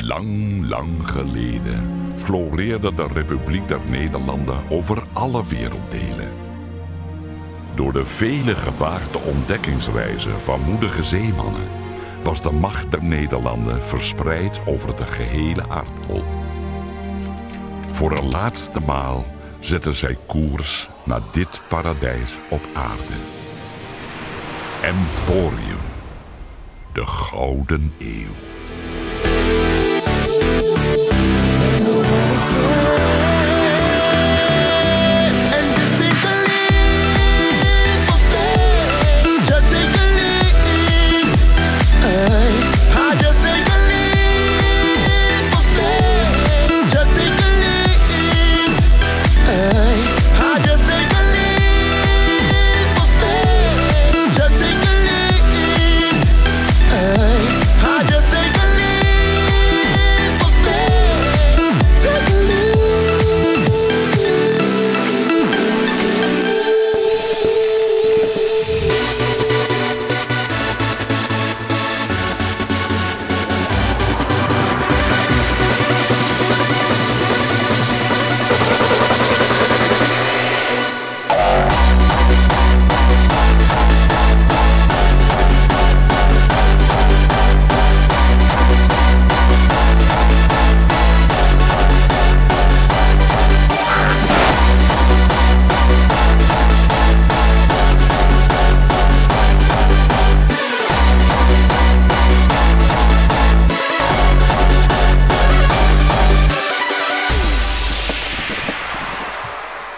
Lang, lang geleden floreerde de Republiek der Nederlanden over alle werelddelen. Door de vele gewaagde ontdekkingsreizen van moedige zeemannen was de macht der Nederlanden verspreid over de gehele aardbol. Voor een laatste maal zetten zij koers naar dit paradijs op aarde. Emporium, de Gouden Eeuw.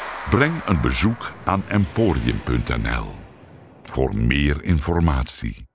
Breng een bezoek aan emporium.nl voor meer informatie.